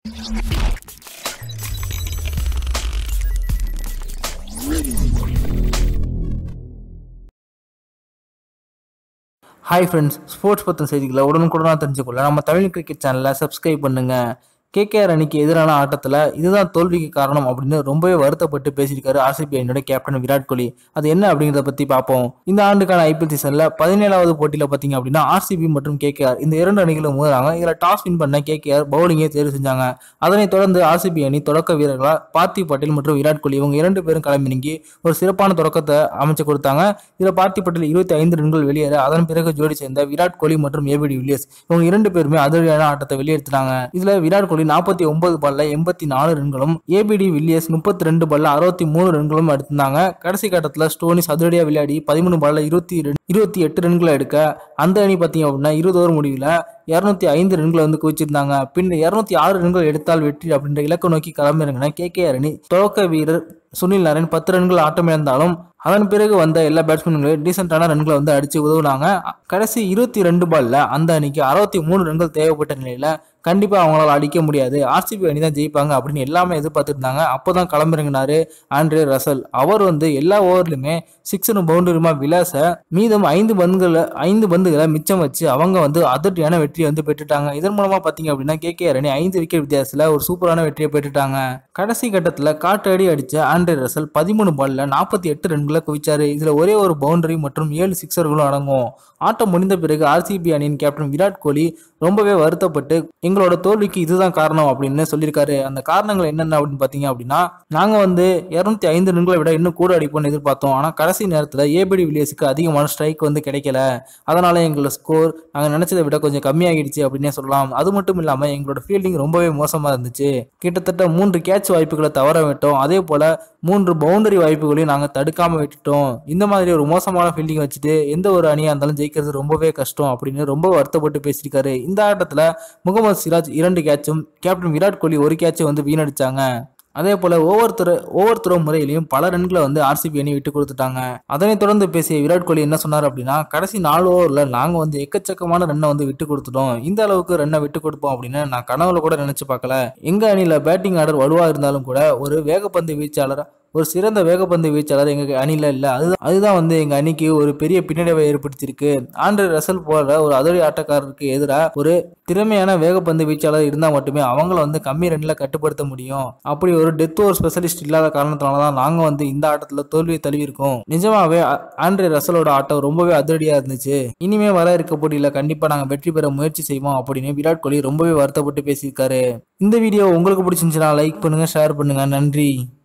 Hi friends, sports பத்தின செய்திகளை உடனுக்குடனா தெரிஞ்சுக்கொள்ள நம்ம தமிழ் கிரிக்கெட் சேனலை சப்ஸ்கிரைப் பண்ணுங்க. கேகேஆர் அணிக்கு எதிரான ஆட்டத்துல இதுதான் தோல்விக்கு காரணம் அப்படின்னு ரொம்பவே வருத்தப்பட்டு பேசியிருக்காரு ஆர்சிபி அணியோட கேப்டன் விராட் கோலி. அது என்ன அப்படிங்கறத பத்தி பார்ப்போம். இந்த ஆண்டுக்கான ஐபிஎல் சீசன்ல 17வது போட்டியில பாத்தீங்க அப்படின்னா ஆர்சிபி மற்றும் கேகேஆர் இந்த இரண்டு அணிகளும் மோதுறாங்க. இதுல டாஸ் வின் பண்ண கேகேஆர் பவுலிங்கை தேர்வு செஞ்சாங்க. அதனைத் தொடர்ந்து ஆர்சிபி அணி தொடக்க வீரர்களா பார்த்திவ் பட்டேல் மற்றும் விராட் கோலி இவங்க இரண்டு பேரும் களமிறங்கி ஒரு சிறப்பான தொடக்கத்தை அமைச்சு கொடுத்தாங்க. இதுல பார்த்திவ் பட்டேல் 25 ரன்கள் வெளியேற அதன் பிறகு ஜோடி சேர்ந்த விராட் கோலி மற்றும் ஏபி டிவில்லியர்ஸ் இவங்க இரண்டு பேருமே அதிரடியான ஆட்டத்தை வெளியேற்றினாங்க. இதுல விராட் கோலி 49 பால்ல 84 ரன்களும் ஏபிடி வில்லியர்ஸ் 32 பால்ல 63 ரன்களும் எடுத்திருந்தாங்க. கடைசி கட்டத்துல ஸ்டோனிஸ் அதிரடியா விளையாடி 13 பால்ல 28 ரன்களை எடுக்க அந்த அணி பாத்தீங்க அப்படின்னா 20 ஓவர் முடிவுல 205 ரன்களை குவிச்சிருந்தாங்க. பின்னர் 206 ரன்கள் எடுத்தால் வெற்றி அப்படின்ற இலக்கை நோக்கி களமிறங்கின கேகேஆர் அணி தொடக்க வீரர் சுனில் நாராயண் 10 ரன்கள் ஆட்டமிழந்தாலும் அதன் பிறகு வந்த எல்லா பேட்ஸ்மேன்களும் டீசென்டான ரன்களை அடிச்சு உதவுனாங்க. கடைசி 22 பால்ல அந்த அணிக்கு 63 ரன்கள் தேவைப்பட்ட நிலையில கண்டிப்பா அவங்களால அடிக்க முடியாது, ஆர்சிபி அணி தான் ஜெயிப்பாங்க அப்படின்னு எல்லாமே எதிர்பார்த்துருந்தாங்க. அப்போதான் களமிறங்கினாரு ஆண்ட்ரே ரசல். அவர் எல்லா ஓவர்லயுமே சிக்ஸரும் பவுண்டரியுமா விளாச மீதம் 5 பந்துகளை மிச்சம் வச்சு அவங்க அதிரடியான வெற்றியை பெற்றுட்டாங்க. இதன் மூலமா பாத்தீங்க அப்படின்னா கேகேஆர் அணி 5 விக்கெட் வித்தியாசத்துல ஒரு சூப்பரான வெற்றியை பெற்றுட்டாங்க. கடைசி கட்டத்துல காற்றடி அடிச்ச ஆண்ட்ரே ரசல் 13 பால்ல 48 ரன்களை குவிச்சாரு. இதுல ஒரே ஒரு பவுண்டரி மற்றும் 7 சிக்ஸர்களும் அடங்கும். ஆட்டம் முடிந்த பிறகு ஆர்சிபி அணியின் கேப்டன் விராட் கோலி ரொம்பவே வருத்தப்பட்டு எங்களோட தோல்விக்கு இதுதான் காரணம் அப்படின்னு சொல்லியிருக்காரு. அந்த காரணங்கள் என்னென்ன அப்படின்னு பாத்தீங்க அப்படின்னா, நாங்க 205 ரன்களை விட இன்னும் கூட அடிப்போம்னு எதிர்பார்த்தோம். ஆனா கடைசி நேரத்துல ஏபிடி வில்லியர்ஸுக்கு அதிகமான ஸ்ட்ரைக் கிடைக்கல. அதனால எங்களோட ஸ்கோர் நாங்க நினைச்சதை விட கொஞ்சம் கம்மியாகிடுச்சு அப்படின்னே சொல்லலாம். அது மட்டும் இல்லாம எங்களோட ஃபீல்டிங் ரொம்பவே மோசமா இருந்துச்சு. கிட்டத்தட்ட 3 கேட்ச் வாய்ப்புகளை தவற விட்டோம். அதே போல 3 பவுண்டரி வாய்ப்புகளையும் நாங்க தடுக்காம விட்டுட்டோம். இந்த மாதிரி ஒரு மோசமான ஃபீல்டிங் வச்சுட்டு எந்த ஒரு அணியா இருந்தாலும் ஜெயிக்கிறது ரொம்பவே கஷ்டம் அப்படின்னு ரொம்ப வருத்தப்பட்டு பேசியிருக்காரு. இந்த ஆட்டத்துல முகமது சிராஜ் 2 கேட்சும் கேப்டன் விராட் கோலி 1 கேட்சை வீணடிச்சாங்க. அதே போல ஓவர் த்ரோ முறையிலையும் பல ரன்களை ஆர்சிபி அணி விட்டு கொடுத்துட்டாங்க. அதனைத் தொடர்ந்து பேசிய விராட் கோலி என்ன சொன்னார் அப்படின்னா, கடைசி 4 ஓவர்ல நாங்க எக்கச்சக்கமான ரன்னை விட்டு கொடுத்துட்டோம். இந்த அளவுக்கு ரன்னை விட்டு கொடுப்போம் அப்படின்னு நான் கனவுல கூட நினைச்சு பார்க்கல. எங்க அணியில பேட்டிங் ஆர்டர் வலுவா இருந்தாலும் கூட ஒரு சிறந்த வேகப்பந்து வீச்சாளர் எங்க அணியில இல்ல. அதுதான் எங்க அணிக்கு ஒரு பெரிய பின்னடைவை ஏற்படுத்தியிருக்கு. ஆண்ட்ரே ரசல் போல ஒரு அதிரடி ஆட்டக்காரருக்கு எதிராக ஒரு திறமையான வேகப்பந்து வீச்சாளர் இருந்தா மட்டுமே அவங்கள கம்மி ரன்ல கட்டுப்படுத்த முடியும். அப்படி ஒரு டெத் ஓவர் ஸ்பெஷலிஸ்ட் இல்லாத காரணத்தினாலதான் நாங்க இந்த ஆட்டத்துல தோல்வியை தழுவிருக்கோம். நிஜமாவே ஆண்ட்ரே ரசலோட ஆட்டம் ரொம்பவே அதிரடியா இருந்துச்சு. இனிமே வர இருக்க போட்டியில கண்டிப்பா நாங்க வெற்றி பெற முயற்சி செய்வோம் அப்படின்னு விராட் கோலி ரொம்பவே வருத்தப்பட்டு பேசியிருக்காரு. இந்த வீடியோ உங்களுக்கு பிடிச்சிருந்துச்சுன்னா லைக் பண்ணுங்க, ஷேர் பண்ணுங்க. நன்றி.